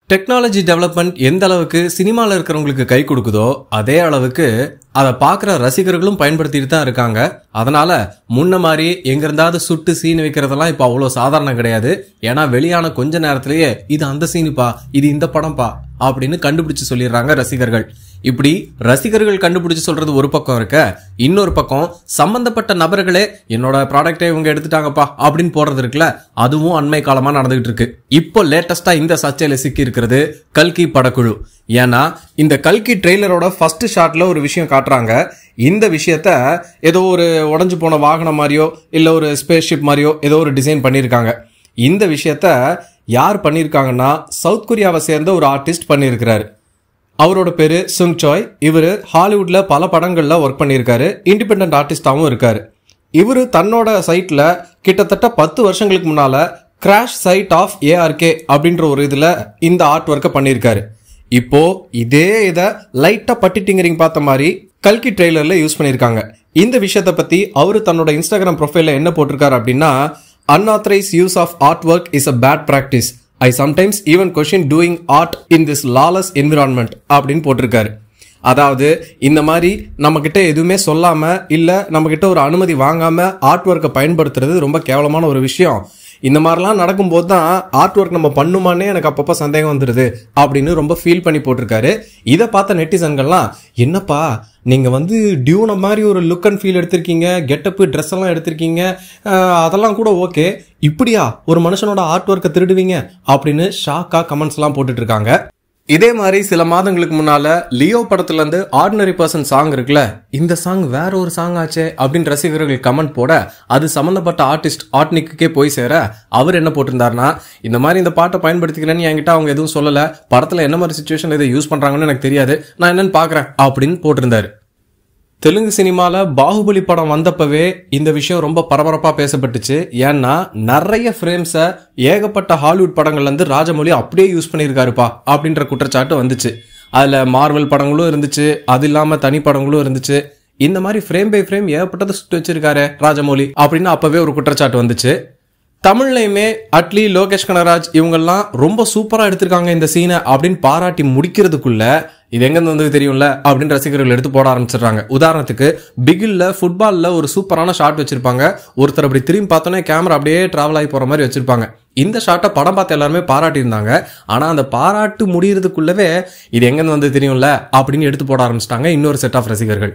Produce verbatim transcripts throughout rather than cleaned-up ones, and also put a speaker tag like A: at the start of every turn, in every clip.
A: Technology development எந்த அளவுக்கு சினிமாவில் இருக்கிறவங்களுக்கு கை கொடுக்குதோ அதே அளவுக்கு அதை பார்க்குற ரசிகர்களும் பயன்படுத்திட்டு தான் இருக்காங்க. அதனால முன்ன மாதிரி எங்க இருந்தாவது சுட்டு சீன் வைக்கிறதெல்லாம் இப்போ அவ்வளோ சாதாரணம் கிடையாது. ஏன்னா வெளியான கொஞ்ச நேரத்திலேயே இது அந்த சீனுப்பா, இது இந்த படம்பா அப்படின்னு கண்டுபிடிச்சு சொல்லிடுறாங்க ரசிகர்கள். இப்படி ரசிகர்கள் கண்டுபிடிச்சு சொல்றது ஒரு பக்கம் இருக்க, இன்னொரு பக்கம் சம்பந்தப்பட்ட நபர்களே என்னோட ப்ராடக்டை இவங்க எடுத்துட்டாங்கப்பா அப்படின்னு போடுறது இருக்குல்ல, அதுவும் அண்மை காலமா நடந்துகிட்டு இருக்கு. இப்போ லேட்டஸ்டா இந்த சர்ச்சையில சிக்கி இருக்கிறது கல்கி படக்குழு. ஏன்னா இந்த கல்கி ட்ரெய்லரோட ஃபர்ஸ்ட் ஷாட்ல ஒரு விஷயம் காட்டுறாங்க. இந்த விஷயத்த ஏதோ ஒரு உடஞ்சு போன வாகனம் மாதிரியோ இல்ல ஒரு ஸ்பேஸ் ஷிப் மாதிரியோ ஏதோ ஒரு டிசைன் பண்ணியிருக்காங்க. இந்த விஷயத்த யார் பண்ணியிருக்காங்கன்னா சவுத் கொரியாவை சேர்ந்த ஒரு ஆர்டிஸ்ட் பண்ணியிருக்கிறாரு. அவரோட பேரு சுங் சாய். இவரு ஹாலிவுட்ல பல படங்கள்ல ஒர்க் பண்ணியிருக்காரு. இண்டிபெண்டன்ட் ஆர்டிஸ்டாவும் இருக்காரு. இவரு தன்னோட சைட்ல கிட்டத்தட்ட பத்து வருஷங்களுக்கு முன்னால கிராஷ் சைட் ஆஃப் ஏஆர்கே அப்படின்ற ஒரு இதுல இந்த ஆர்ட் ஒர்க்கை பண்ணியிருக்காரு. இப்போ இதே இதை லைட்டா பட்டி டிங்கரிங் பார்த்த மாதிரி கல்கி ட்ரெய்லர்ல யூஸ் பண்ணியிருக்காங்க. இந்த விஷயத்த பத்தி அவரு தன்னோட இன்ஸ்டாகிராம் ப்ரொஃபைல்ல என்ன போட்டிருக்காரு அப்படின்னா, unauthorized use of artwork is a bad practice. I sometimes even question doing art in this lawless environment அப்படின்னு போட்டிருக்காரு. அதாவது இந்த மாதிரி நம்ம கிட்ட எதுவுமே சொல்லாம இல்ல நம்ம கிட்ட ஒரு அனுமதி வாங்காம ஆர்ட் ஒர்க்கை பயன்படுத்துறது ரொம்ப கேவலமான ஒரு விஷயம். இந்த மாதிரிலாம் நடக்கும்போது தான் ஆர்ட் ஒர்க் நம்ம பண்ணுமானே எனக்கு அப்பப்போ சந்தேகம் வந்துடுது அப்படின்னு ரொம்ப ஃபீல் பண்ணி போட்டிருக்காரு. இதை பார்த்த நெட்டிசன்கள்லாம், என்னப்பா நீங்க வந்து டியூன மாதிரி ஒரு லுக் அண்ட் ஃபீல் எடுத்திருக்கீங்க, கெட்டப்பு ட்ரெஸ் எல்லாம் எடுத்திருக்கீங்க, அதெல்லாம் கூட ஓகே, இப்படியா ஒரு மனுஷனோட ஆர்ட் ஒர்க்கை திருடுவீங்க அப்படின்னு ஷாக்கா கமெண்ட்ஸ் எல்லாம் போட்டுட்டு இருக்காங்க. இதே மாதிரி சில மாதங்களுக்கு முன்னால லியோ படத்துல இருந்து ஆர்டினரி பர்சன் சாங் இருக்குல்ல, இந்த சாங் வேற ஒரு சாங் ஆச்சே அப்படின்னு ரசிகர்கள் கமெண்ட் போட, அது சம்பந்தப்பட்ட ஆர்டிஸ்ட் ஆர்ட்னிக்கே போய் சேர அவர் என்ன போட்டிருந்தாருன்னா, இந்த மாதிரி இந்த பாட்டை பயன்படுத்திக்கிறேன்னு என்கிட்ட அவங்க எதுவும் சொல்லல, படத்துல என்ன மாதிரி சிச்சுவேஷன் இதை யூஸ் பண்றாங்கன்னு எனக்கு தெரியாது, நான் என்னன்னு பாக்குறேன் அப்படின்னு போட்டிருந்தாரு. தெலுங்கு சினிமால பாகுபலி படம் வந்தப்பவே இந்த விஷயம் ரொம்ப பரபரப்பா பேசப்பட்டுச்சு. ஏன்னா நிறைய ஃப்ரேம்ஸ ஏகப்பட்ட ஹாலிவுட் படங்கள்ல இருந்து ராஜமௌலி அப்படியே யூஸ் பண்ணியிருக்காருப்பா அப்படின்ற குற்றச்சாட்டு வந்துச்சு. அதுல மார்வல் படங்களும் இருந்துச்சு, அது இல்லாம தனி படங்களும் இருந்துச்சு. இந்த மாதிரி ஃப்ரேம் பை ஃப்ரேம் ஏகப்பட்டதை சுட்டு வச்சிருக்காரு ராஜமௌலி அப்படின்னு அப்பவே ஒரு குற்றச்சாட்டு வந்துச்சு. தமிழ்லையுமே அட்லி, லோகேஷ் கனகராஜ் இவங்கெல்லாம் ரொம்ப சூப்பரா எடுத்திருக்காங்க இந்த சீனை அப்படின்னு பாராட்டி முடிக்கிறதுக்குள்ள இது எங்க வந்து தெரியும்ல அப்படின்னு ரசிகர்கள் எடுத்து போட ஆரம்பிச்சிடுறாங்க. உதாரணத்துக்கு பிகில்ல ஃபுட்பால்ல ஒரு சூப்பரான ஷாட் வச்சிருப்பாங்க. ஒருத்தர் அப்படி திரும்பி பார்த்தோன்னே கேமரா அப்படியே டிராவல் ஆகி போற மாதிரி வச்சிருப்பாங்க. இந்த ஷாட்டை படம் பார்த்து எல்லாருமே பாராட்டி இருந்தாங்க. ஆனா அந்த பாராட்டு முடியறதுக்குள்ளவே இது எங்க வந்து தெரியும்ல அப்படின்னு எடுத்து போட ஆரம்பிச்சிட்டாங்க இன்னொரு செட் ஆஃப் ரசிகர்கள்.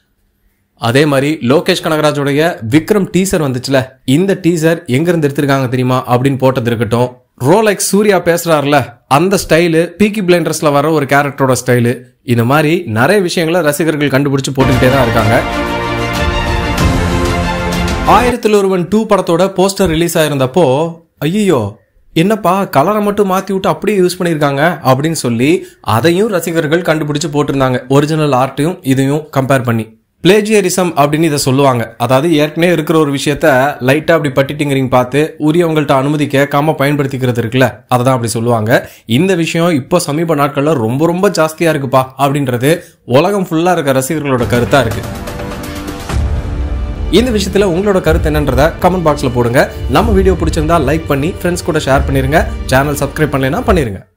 A: அதே மாதிரி லோகேஷ் கனகராஜோடைய விக்ரம் டீசர் வந்துச்சுல, இந்த டீசர் எங்க இருந்து எடுத்திருக்காங்க தெரியுமா அப்படின்னு போட்டது இருக்கட்டும். ரோலெக்ஸ் சூர்யா பேசுறாருல அந்த ஸ்டைலு, பீக்கி பிளைண்டர்ஸ்ல வர ஒரு கேரக்டரோட ஸ்டைலு, இந்த மாதிரி நிறைய விஷயங்களை ரசிகர்கள் கண்டுபிடிச்சு போட்டுக்கிட்டே தான் இருக்காங்க. ஆயிரத்தில் ஒருவன் டூ படத்தோட போஸ்டர் ரிலீஸ் ஆயிருந்தப்போ, ஐயோ என்னப்பா கலரை மட்டும் மாத்தி விட்டு அப்படியே யூஸ் பண்ணிருக்காங்க அப்படின்னு சொல்லி அதையும் ரசிகர்கள் கண்டுபிடிச்சு போட்டிருந்தாங்க. ஒரிஜினல் ஆர்ட்டையும் இதையும் கம்பேர் பண்ணி பிளேஜியரிசம் அப்படின்னு இதை சொல்லுவாங்க. அதாவது ஏற்கனவே இருக்கிற ஒரு விஷயத்த லைட்டா அப்படி பட்டிட்டிங்கரிங் பார்த்து உரியவங்கள்ட்ட அனுமதி கேட்காம பயன்படுத்திக்கிறது இருக்குல்ல, அதை தான் அப்படி சொல்லுவாங்க. இந்த விஷயம் இப்போ சமீப நாட்கள்ல ரொம்ப ரொம்ப ஜாஸ்தியா இருக்குப்பா அப்படின்றது உலகம் ஃபுல்லா இருக்க ரசிகர்களோட கருத்தா இருக்கு. இந்த விஷயத்துல உங்களோட கருத்து என்னன்றத கமெண்ட் பாக்ஸ்ல போடுங்க. நம்ம வீடியோ பிடிச்சிருந்தா லைக் பண்ணி ஃப்ரெண்ட்ஸ் கூட ஷேர் பண்ணிருங்க. சேனல் சப்ஸ்கிரைப் பண்ணலைன்னா பண்ணிருங்க.